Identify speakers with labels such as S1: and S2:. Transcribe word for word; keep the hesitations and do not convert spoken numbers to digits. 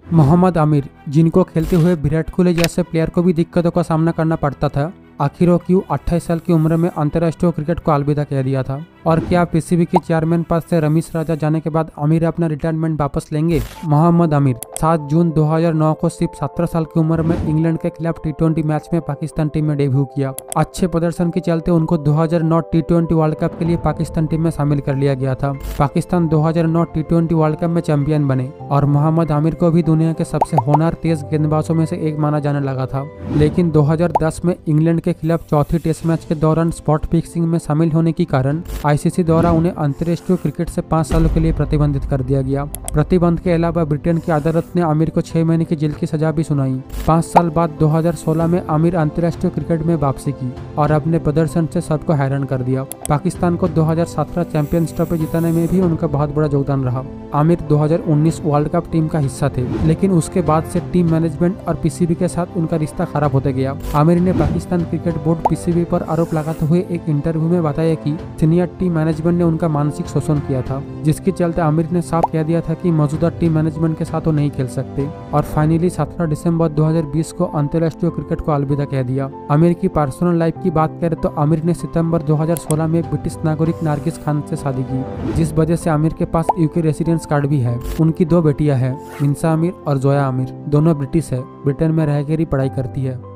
S1: मोहम्मद आमिर, जिनको खेलते हुए विराट कोहली जैसे प्लेयर को भी दिक्कतों का सामना करना पड़ता था, आखिर वो क्यों अट्ठाईस साल की उम्र में अंतर्राष्ट्रीय क्रिकेट को अलविदा कह दिया था? और क्या पीसीबी के चेयरमैन पद से रमीश राजा जाने के बाद आमिर अपना रिटायरमेंट वापस लेंगे? मोहम्मद आमिर सात जून दो हज़ार नौ को सिर्फ सत्रह साल की उम्र में इंग्लैंड के खिलाफ टी ट्वेंटी मैच में पाकिस्तान टीम में डेब्यू किया। अच्छे प्रदर्शन के चलते उनको दो हज़ार नौ टी ट्वेंटी वर्ल्ड कप के लिए पाकिस्तान टीम में शामिल कर लिया गया था। पाकिस्तान दो हज़ार नौ टी ट्वेंटी वर्ल्ड कप में चैंपियन बने और मोहम्मद आमिर को भी दुनिया के सबसे होनहार तेज गेंदबाजों में से एक माना जाने लगा था। लेकिन दो हज़ार दस में इंग्लैंड के खिलाफ चौथी टेस्ट मैच के दौरान स्पॉट फिक्सिंग में शामिल होने के कारण आईसीसी द्वारा उन्हें अंतर्राष्ट्रीय क्रिकेट से पाँच सालों के लिए प्रतिबंधित कर दिया गया। प्रतिबंध के अलावा ब्रिटेन की अदालत ने आमिर को छह महीने की जेल की सजा भी सुनाई। पाँच साल बाद दो हज़ार सोलह में आमिर अंतर्राष्ट्रीय क्रिकेट में वापसी की और अपने प्रदर्शन से सबको हैरान कर दिया। पाकिस्तान को दो हज़ार सत्रह चैंपियंस ट्रॉफी जिताने में भी उनका बहुत बड़ा योगदान रहा। आमिर दो हज़ार उन्नीस वर्ल्ड कप टीम का हिस्सा थे, लेकिन उसके बाद से टीम मैनेजमेंट और पीसीबी के साथ उनका रिश्ता खराब होते गया। आमिर ने पाकिस्तान क्रिकेट बोर्ड पीसीबी पर आरोप लगाते हुए एक इंटरव्यू में बताया कि सीनियर टीम मैनेजमेंट ने उनका मानसिक शोषण किया था, जिसके चलते आमिर ने साफ कह दिया था कि मौजूदा टीम मैनेजमेंट के साथ वो नहीं खेल सकते। और फाइनली सत्रह दिसंबर दो हज़ार बीस को अंतर्राष्ट्रीय क्रिकेट को अलविदा कह दिया। आमिर की पर्सनल लाइफ की बात करें तो आमिर ने सितंबर दो हज़ार सोलह में ब्रिटिश नागरिक नारगिस खान से शादी की, जिस वजह से आमिर के पास यूके रेसिडेंस कार्ड भी है। उनकी दो बेटियां हैं, मिन्सा आमिर और जोया आमिर। दोनों ब्रिटिश है, ब्रिटेन में रहकर ही पढ़ाई करती है।